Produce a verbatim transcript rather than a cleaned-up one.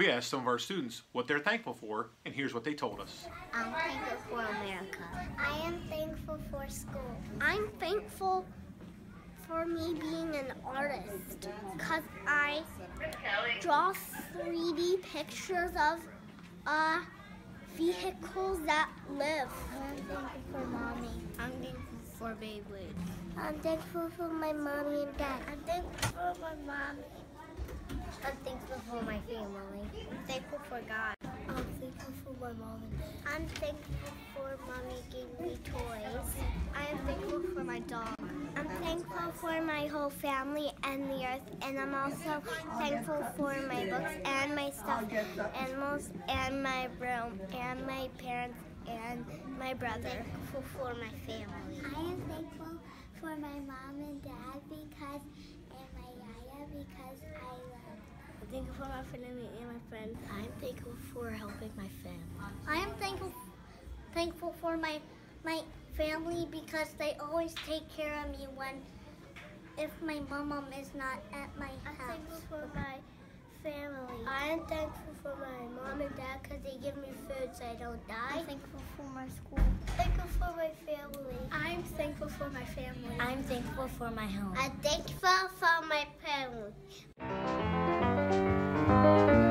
We asked some of our students what they're thankful for, and here's what they told us. I'm thankful for America. I am thankful for school. I'm thankful for me being an artist because I draw three D pictures of uh, vehicles that live. I'm thankful for mommy. I'm thankful for Beyblade. I'm thankful for my mommy and dad. I'm thankful for my mommy. I'm thankful for my family. I'm thankful for God. I'm thankful for my mom and dad. I'm thankful for mommy giving me toys. I am thankful for my dog. I'm thankful for my whole family and the earth, and I'm also thankful for my books and my stuffed animals and my room and my parents and my brother. Thankful for my family. I am thankful for my mom and dad because, and my yaya because I love. I'm thankful for my family and my friends. I'm thankful for helping my family. I am thankful thankful for my my family because they always take care of me when if my mom is not at my I'm house. thankful for my family. I am thankful for my mom and dad because they give me food so I don't die. I'm thankful for my school. Thankful for my family. I'm thankful for my family. I'm thankful for my home. I'm thankful for my parents.